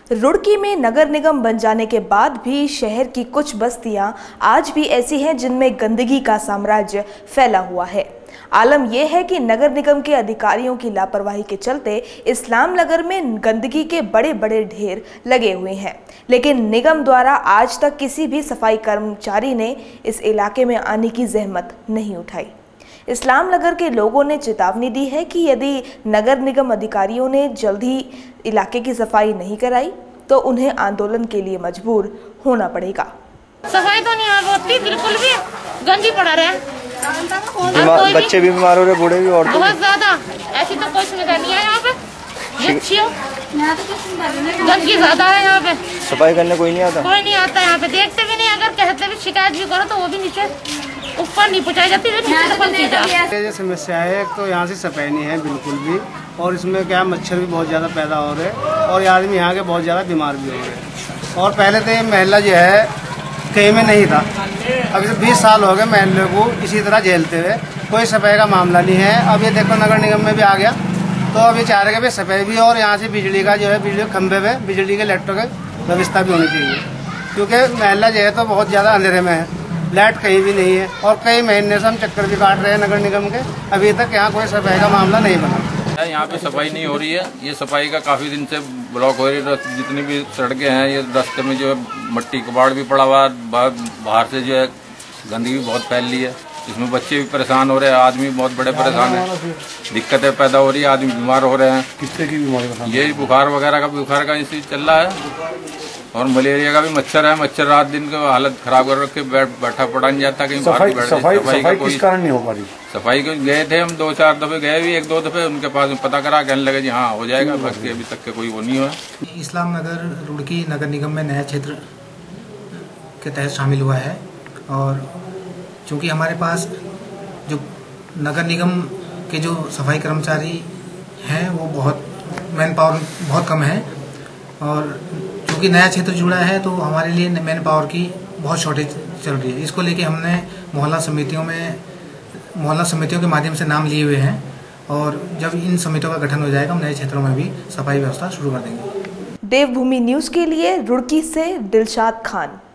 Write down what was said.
रुड़की में नगर निगम बन जाने के बाद भी शहर की कुछ बस्तियां आज भी ऐसी हैं जिनमें गंदगी का साम्राज्य फैला हुआ है। आलम यह है कि नगर निगम के अधिकारियों की लापरवाही के चलते इस्लाम नगर में गंदगी के बड़े बड़े ढेर लगे हुए हैं, लेकिन निगम द्वारा आज तक किसी भी सफाई कर्मचारी ने इस इलाके में आने की जहमत नहीं उठाई। इस्लाम नगर के लोगों ने चेतावनी दी है कि यदि नगर निगम अधिकारियों ने जल्द ही इलाके की सफाई नहीं कराई तो उन्हें आंदोलन के लिए मजबूर होना पड़ेगा। सफाई तो नहीं होती, बिल्कुल भी गंदी पड़ा रहा है, बच्चे भी बीमार हो रहे, बूढ़े भी, और बहुत ज्यादा। ऐसी तो कोई सुविधा नहीं है यहाँ पे, गंदगी ज्यादा है यहाँ पे। सफाई करने कोई नहीं आता, कोई नहीं आता यहाँ पे, देखते भी नहीं। अगर कहते भी शिकायत भी करो तो वो भी नीचे ऊपर नहीं पहुँचाई जाती। ये समस्या है, एक तो यहाँ से सफाई नहीं है बिल्कुल भी, और इसमें क्या मच्छर भी बहुत ज़्यादा पैदा हो रहे हैं और आदमी यहाँ के बहुत ज़्यादा बीमार भी हो रहे हैं। और पहले तो ये महल्ला जो है कहीं में नहीं था, अभी से 20 साल हो गए महल्ले को इसी तरह झेलते हुए, कोई सफाई का मामला नहीं है। अब ये देखो नगर निगम में भी आ गया, तो अब ये चाह रहे कि सफाई भी, और यहाँ से बिजली का जो है, बिजली के खंभे पे बिजली के लाइटों की व्यवस्था भी होनी चाहिए, क्योंकि महल्ला जो है तो बहुत ज़्यादा अंधेरे में है, लाइट कहीं भी नहीं है। और कई महीने से हम चक्कर भी काट रहे हैं नगर निगम के, अभी तक यहाँ कोई सफाई का मामला नहीं बना। यहाँ पे सफाई नहीं हो रही है, ये सफाई का काफी दिन से ब्लॉक हो रही है। जितनी भी सड़कें हैं, ये रास्ते में जो है मट्टी कबाड़ भी पड़ा हुआ है, बाहर से जो है गंदगी बहुत फैल रही है। इसमें बच्चे भी परेशान हो रहे हैं, आदमी बहुत बड़े परेशान है, दिक्कतें पैदा हो रही है, आदमी बीमार हो रहे हैं। किस तरह की बीमारी? ये बुखार वगैरह का, बुखार का इसी चल रहा है, और मलेरिया का भी मच्छर है। मच्छर रात दिन का हालत खराब कर रखे, बैठा पड़ा नहीं जाता कहीं। सफाई किस कारण नहीं हो पा रही? सफाई को गए थे हम 2-4 दफे, गए भी 1-2 दफे, उनके पास पता करा, कहने लगे जी हाँ हो जाएगा, बाकी अभी तक के कोई वो नहीं हुआ। इस्लाम नगर रुड़की नगर निगम में नया क्षेत्र के तहत शामिल हुआ है, और चूँकि हमारे पास जो नगर निगम के जो सफाई कर्मचारी हैं वो बहुत मैन पावर बहुत कम है, और क्योंकि नया क्षेत्र जुड़ा है तो हमारे लिए मैन पावर की बहुत शॉर्टेज चल रही है। इसको लेके हमने मोहल्ला समितियों के माध्यम से नाम लिए हुए हैं, और जब इन समितियों का गठन हो जाएगा हम नए क्षेत्रों में भी सफाई व्यवस्था शुरू कर देंगे। देवभूमि न्यूज़ के लिए रुड़की से दिलशाद खान।